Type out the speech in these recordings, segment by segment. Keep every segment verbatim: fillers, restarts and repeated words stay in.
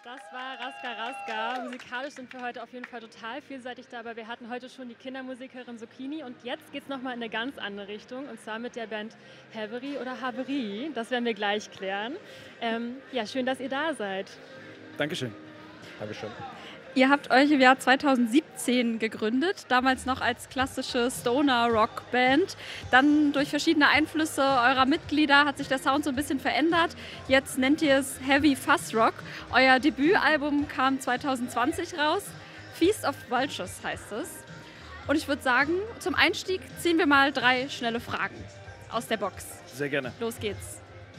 Das war Raska Raska. Musikalisch sind wir heute auf jeden Fall total vielseitig dabei. Wir hatten heute schon die Kindermusikerin Zucchini und jetzt geht es nochmal in eine ganz andere Richtung und zwar mit der Band Havery oder Haverie. Das werden wir gleich klären. Ähm, ja, schön, dass ihr da seid. Dankeschön. Dankeschön. Ihr habt euch im Jahr zweitausendsiebzehn gegründet, damals noch als klassische Stoner-Rock-Band. Dann durch verschiedene Einflüsse eurer Mitglieder hat sich der Sound so ein bisschen verändert. Jetzt nennt ihr es Heavy Fuzz Rock. Euer Debütalbum kam zweitausendzwanzig raus. Feast of Vultures heißt es. Und ich würde sagen, zum Einstieg ziehen wir mal drei schnelle Fragen aus der Box. Sehr gerne. Los geht's.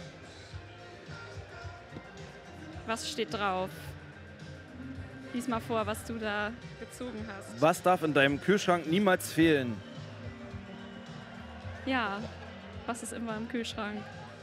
Was steht drauf? Lies mal vor, was du da gezogen hast. Was darf in deinem Kühlschrank niemals fehlen? Ja, was ist immer im Kühlschrank?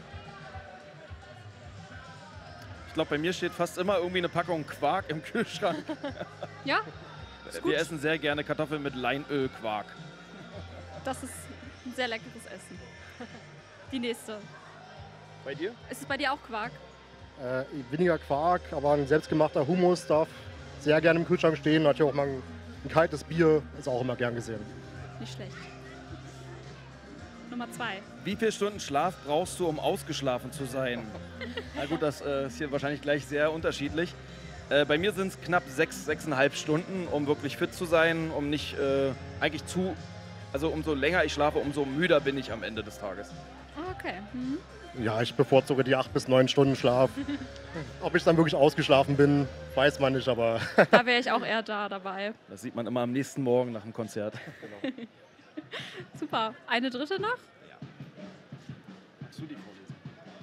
Ich glaube, bei mir steht fast immer irgendwie eine Packung Quark im Kühlschrank. Ja, ist gut. Wir essen sehr gerne Kartoffeln mit Leinölquark. Das ist ein sehr leckeres Essen. Die nächste. Bei dir? Ist es bei dir auch Quark? Äh, weniger Quark, aber ein selbstgemachter Hummus darf sehr gerne im Kühlschrank stehen. Natürlich auch mal ein, ein kaltes Bier, ist auch immer gern gesehen. Nicht schlecht. Nummer zwei. Wie viele Stunden Schlaf brauchst du, um ausgeschlafen zu sein? Na gut, das äh, ist hier wahrscheinlich gleich sehr unterschiedlich. Äh, bei mir sind es knapp sechs, sechseinhalb Stunden, um wirklich fit zu sein, um nicht äh, eigentlich zu, also umso länger ich schlafe, umso müder bin ich am Ende des Tages. Okay. Mhm. Ja, ich bevorzuge die acht bis neun Stunden Schlaf. Ob ich dann wirklich ausgeschlafen bin, weiß man nicht, aber... Da wäre ich auch eher da dabei. Das sieht man immer am nächsten Morgen nach dem Konzert. Genau. Super. Eine dritte noch? Ja. Zu die vorlesen.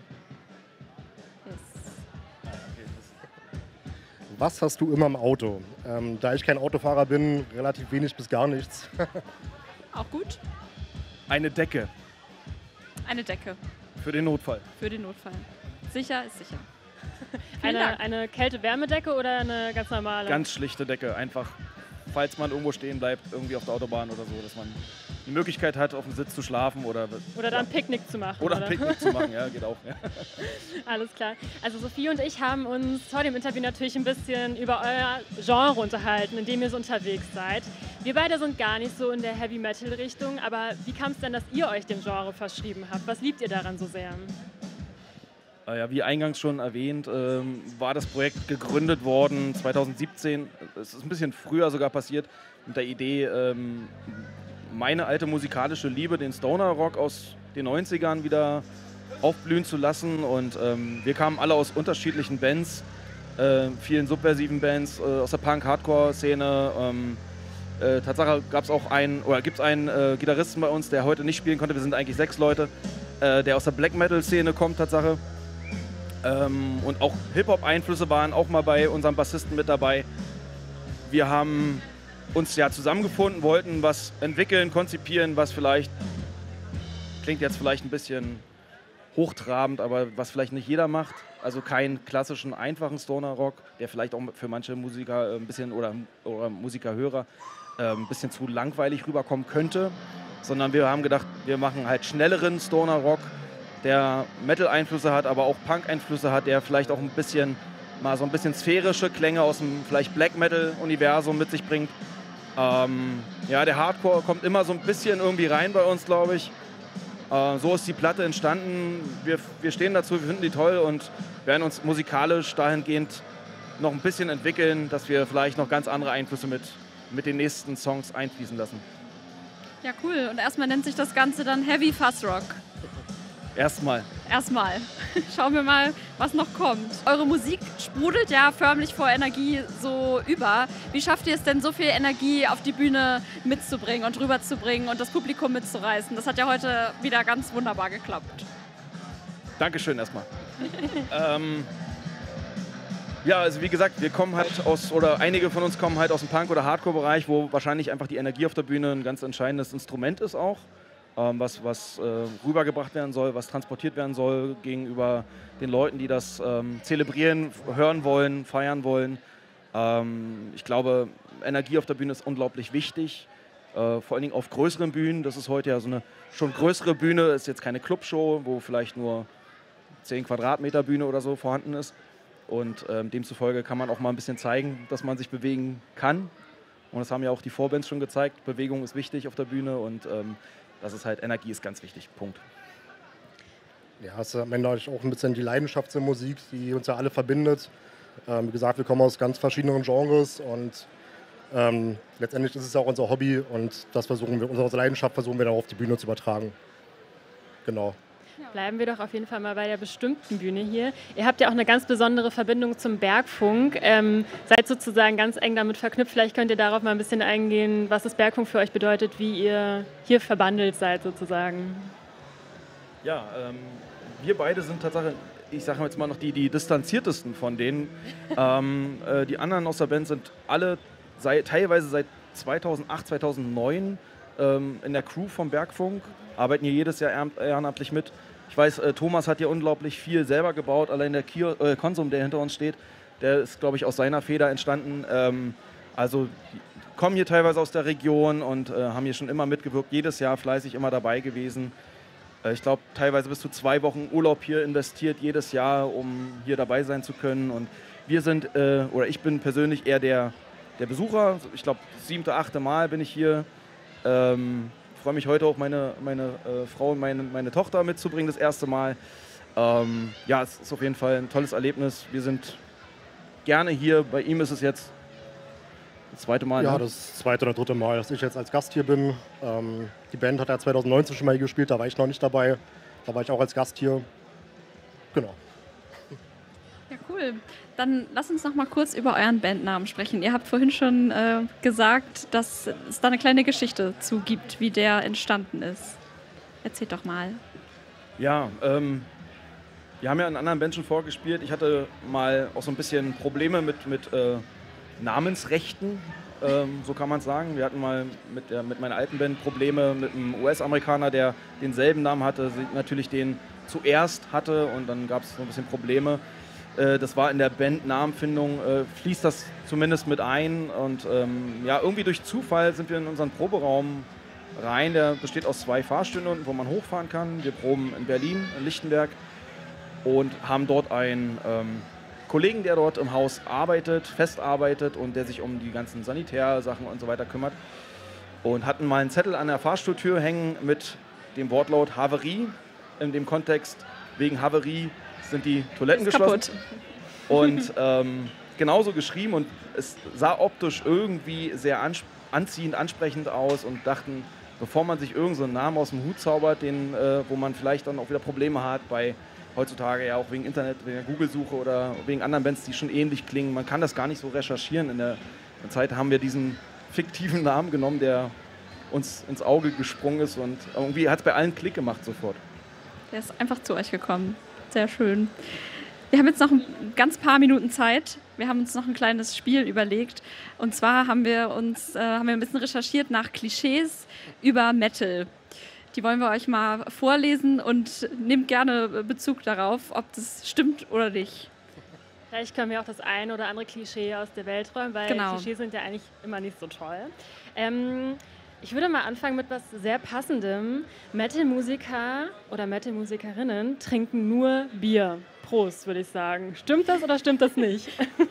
Yes. Ah, okay, das Was hast du immer im Auto? Ähm, da ich kein Autofahrer bin, relativ wenig bis gar nichts. Auch gut. Eine Decke Eine Decke für den Notfall. für den Notfall. Sicher ist sicher. Vielen Eine, Dank. eine Kälte-Wärmedecke oder eine ganz normale? Ganz schlichte Decke, einfach, falls man irgendwo stehen bleibt, irgendwie auf der Autobahn oder so, dass man die Möglichkeit hat, auf dem Sitz zu schlafen oder... Oder dann ein Picknick zu machen. Oder ein Picknick zu machen, ja, geht auch. Ja. Alles klar. Also Sophie und ich haben uns vor dem Interview natürlich ein bisschen über euer Genre unterhalten, in dem ihr so unterwegs seid. Wir beide sind gar nicht so in der Heavy-Metal-Richtung, aber wie kam es denn, dass ihr euch dem Genre verschrieben habt? Was liebt ihr daran so sehr? Äh, Ja, wie eingangs schon erwähnt, ähm, war das Projekt gegründet worden zweitausendsiebzehn. Es ist ein bisschen früher sogar passiert mit der Idee, ähm, meine alte musikalische Liebe, den Stoner-Rock aus den neunzigern wieder aufblühen zu lassen. Und ähm, wir kamen alle aus unterschiedlichen Bands, äh, vielen subversiven Bands, äh, aus der Punk-Hardcore-Szene. Ähm, äh, Tatsache gab es auch einen, oder gibt es einen äh, Gitarristen bei uns, der heute nicht spielen konnte. Wir sind eigentlich sechs Leute, äh, der aus der Black-Metal-Szene kommt, Tatsache. Ähm, und auch Hip-Hop-Einflüsse waren auch mal bei unserem Bassisten mit dabei. Wir haben uns ja zusammengefunden, wollten was entwickeln, konzipieren, was vielleicht, klingt jetzt vielleicht ein bisschen hochtrabend, aber was vielleicht nicht jeder macht. Also keinen klassischen, einfachen Stoner-Rock, der vielleicht auch für manche Musiker ein bisschen oder, oder Musikerhörer äh, ein bisschen zu langweilig rüberkommen könnte. Sondern wir haben gedacht, wir machen halt schnelleren Stoner-Rock, der Metal-Einflüsse hat, aber auch Punk-Einflüsse hat, der vielleicht auch ein bisschen mal so ein bisschen sphärische Klänge aus dem vielleicht Black-Metal-Universum mit sich bringt. Ähm, ja, der Hardcore kommt immer so ein bisschen irgendwie rein bei uns, glaube ich. Äh, so ist die Platte entstanden. Wir, wir stehen dazu, wir finden die toll und werden uns musikalisch dahingehend noch ein bisschen entwickeln, dass wir vielleicht noch ganz andere Einflüsse mit, mit den nächsten Songs einfließen lassen. Ja, cool. Und erstmal nennt sich das Ganze dann Heavy Fuzz Rock. Erstmal. Erstmal. Schauen wir mal, was noch kommt. Eure Musik sprudelt ja förmlich vor Energie so über. Wie schafft ihr es denn, so viel Energie auf die Bühne mitzubringen und rüberzubringen und das Publikum mitzureißen? Das hat ja heute wieder ganz wunderbar geklappt. Dankeschön erstmal. ähm, ja, also wie gesagt, wir kommen halt aus, oder einige von uns kommen halt aus dem Punk- oder Hardcore-Bereich, wo wahrscheinlich einfach die Energie auf der Bühne ein ganz entscheidendes Instrument ist auch. Was, was äh, rübergebracht werden soll, was transportiert werden soll gegenüber den Leuten, die das ähm, zelebrieren, hören wollen, feiern wollen. Ähm, ich glaube, Energie auf der Bühne ist unglaublich wichtig, äh, vor allen Dingen auf größeren Bühnen. Das ist heute ja so eine schon größere Bühne, ist jetzt keine Clubshow, wo vielleicht nur zehn Quadratmeter Bühne oder so vorhanden ist. und ähm, demzufolge kann man auch mal ein bisschen zeigen, dass man sich bewegen kann. Und das haben ja auch die Vorbands schon gezeigt. Bewegung ist wichtig auf der Bühne und ähm, das ist halt, Energie ist ganz wichtig. Punkt. Ja, es ist am Ende auch ein bisschen die Leidenschaft zur Musik, die uns ja alle verbindet. Ähm, wie gesagt, wir kommen aus ganz verschiedenen Genres und ähm, letztendlich ist es ja auch unser Hobby und das versuchen wir, unsere Leidenschaft versuchen wir dann auf die Bühne zu übertragen. Genau. Bleiben wir doch auf jeden Fall mal bei der bestimmten Bühne hier. Ihr habt ja auch eine ganz besondere Verbindung zum Bergfunk, ähm, seid sozusagen ganz eng damit verknüpft. Vielleicht könnt ihr darauf mal ein bisschen eingehen, was das Bergfunk für euch bedeutet, wie ihr hier verbandelt seid sozusagen. Ja, ähm, wir beide sind tatsächlich, ich sage jetzt mal noch die, die distanziertesten von denen. ähm, äh, die anderen aus der Band sind alle sei, teilweise seit zweitausendacht, zweitausendneun ähm, in der Crew vom Bergfunk, arbeiten hier jedes Jahr ehrenamtlich mit. Ich weiß, äh, Thomas hat hier unglaublich viel selber gebaut, allein der Kio äh, Konsum, der hinter uns steht, der ist, glaube ich, aus seiner Feder entstanden. Ähm, also die kommen hier teilweise aus der Region und äh, haben hier schon immer mitgewirkt, jedes Jahr fleißig immer dabei gewesen. Äh, ich glaube, teilweise bis zu zwei Wochen Urlaub hier investiert, jedes Jahr, um hier dabei sein zu können. Und wir sind, äh, oder ich bin persönlich eher der, der Besucher. Ich glaube, das siebte, achte Mal bin ich hier. Ähm, Ich freue mich heute auch, meine, meine äh, Frau und meine, meine Tochter mitzubringen, das erste Mal. Ähm, ja, es ist auf jeden Fall ein tolles Erlebnis. Wir sind gerne hier. Bei ihm ist es jetzt das zweite Mal. Ja, ne? das zweite oder dritte Mal, dass ich jetzt als Gast hier bin. Ähm, die Band hat ja zweitausendneunzehn schon mal hier gespielt, da war ich noch nicht dabei. Da war ich auch als Gast hier. Genau. Ja, cool. Dann lass uns noch mal kurz über euren Bandnamen sprechen. Ihr habt vorhin schon äh, gesagt, dass es da eine kleine Geschichte zu gibt, wie der entstanden ist. Erzählt doch mal. Ja, ähm, wir haben ja in anderen Bands schon vorgespielt. Ich hatte mal auch so ein bisschen Probleme mit, mit äh, Namensrechten, ähm, so kann man es sagen. Wir hatten mal mit, der, mit meiner alten Band Probleme mit einem U S-Amerikaner, der denselben Namen hatte, natürlich den zuerst hatte und dann gab es so ein bisschen Probleme. Das war in der Bandnamenfindung, äh, fließt das zumindest mit ein. Und ähm, ja, irgendwie durch Zufall sind wir in unseren Proberaum rein. Der besteht aus zwei Fahrstühlen, wo man hochfahren kann. Wir proben in Berlin, in Lichtenberg und haben dort einen ähm, Kollegen, der dort im Haus arbeitet, fest arbeitet und der sich um die ganzen Sanitärsachen und so weiter kümmert. Und hatten mal einen Zettel an der Fahrstuhltür hängen mit dem Wortlaut Havarie. In dem Kontext, wegen Havarie sind die Toiletten ist geschlossen. Kaputt. Und ähm, genauso geschrieben und es sah optisch irgendwie sehr ans anziehend, ansprechend aus und dachten, bevor man sich irgendeinen so einen Namen aus dem Hut zaubert, den, äh, wo man vielleicht dann auch wieder Probleme hat, bei heutzutage ja auch wegen Internet, wegen der Google-Suche oder wegen anderen Bands, die schon ähnlich klingen. Man kann das gar nicht so recherchieren. In der Zeit haben wir diesen fiktiven Namen genommen, der uns ins Auge gesprungen ist und irgendwie hat es bei allen Klick gemacht sofort. Der ist einfach zu euch gekommen. Sehr schön. Wir haben jetzt noch ein ganz paar Minuten Zeit. Wir haben uns noch ein kleines Spiel überlegt. Und zwar haben wir uns äh, haben wir ein bisschen recherchiert nach Klischees über Metal. Die wollen wir euch mal vorlesen und nehmt gerne Bezug darauf, ob das stimmt oder nicht. Vielleicht können wir auch das eine oder andere Klischee aus der Welt räumen, weil Genau. Klischees sind ja eigentlich immer nicht so toll. Ähm, Ich würde mal anfangen mit was sehr Passendem. Metal-Musiker oder Metal-Musikerinnen trinken nur Bier. Prost, würde ich sagen. Stimmt das oder stimmt das nicht?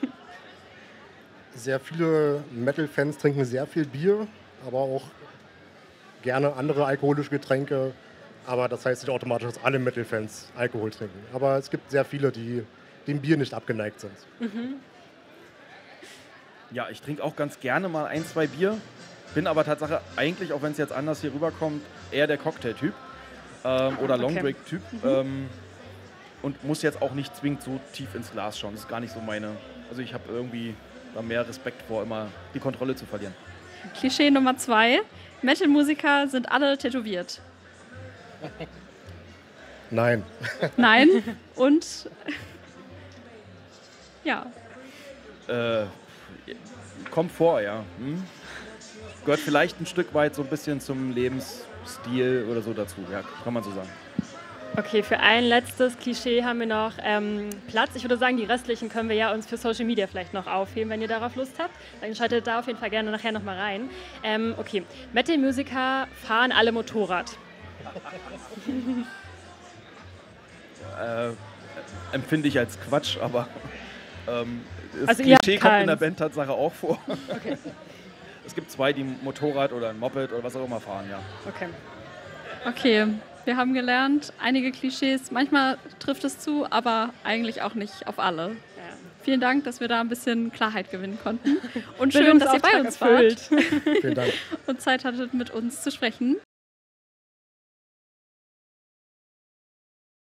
Sehr viele Metal-Fans trinken sehr viel Bier, aber auch gerne andere alkoholische Getränke. Aber das heißt nicht automatisch, dass alle Metal-Fans Alkohol trinken. Aber es gibt sehr viele, die dem Bier nicht abgeneigt sind. Mhm. Ja, ich trinke auch ganz gerne mal ein, zwei Bier. Bin aber Tatsache eigentlich, auch wenn es jetzt anders hier rüberkommt, eher der Cocktail-Typ ähm, oder okay. Longdrink-Typ. Mhm. Ähm, und muss jetzt auch nicht zwingend so tief ins Glas schauen. Das ist gar nicht so meine. Also ich habe irgendwie da mehr Respekt vor, immer die Kontrolle zu verlieren. Klischee Nummer zwei. Metal-Musiker sind alle tätowiert. Nein. Nein. Und ja. Äh, kommt vor, ja. Hm? Gehört vielleicht ein Stück weit so ein bisschen zum Lebensstil oder so dazu, ja, kann man so sagen. Okay, für ein letztes Klischee haben wir noch ähm, Platz. Ich würde sagen, die restlichen können wir ja uns für Social Media vielleicht noch aufheben, wenn ihr darauf Lust habt. Dann schaltet da auf jeden Fall gerne nachher nochmal rein. Ähm, okay, Metal-Musiker fahren alle Motorrad. äh, empfinde ich als Quatsch, aber Ähm, das Also ihr habt Klischee kommt in der keins. Band Tatsache auch vor. Okay, Es gibt zwei, die ein Motorrad oder ein Moped oder was auch immer fahren, ja. okay. Okay, wir haben gelernt, einige Klischees, manchmal trifft es zu, aber eigentlich auch nicht auf alle. Ja. Vielen Dank, dass wir da ein bisschen Klarheit gewinnen konnten. Und schön, dass ihr bei Bildungsauftrag uns wart erfüllt. Vielen Dank. und Zeit hattet, mit uns zu sprechen.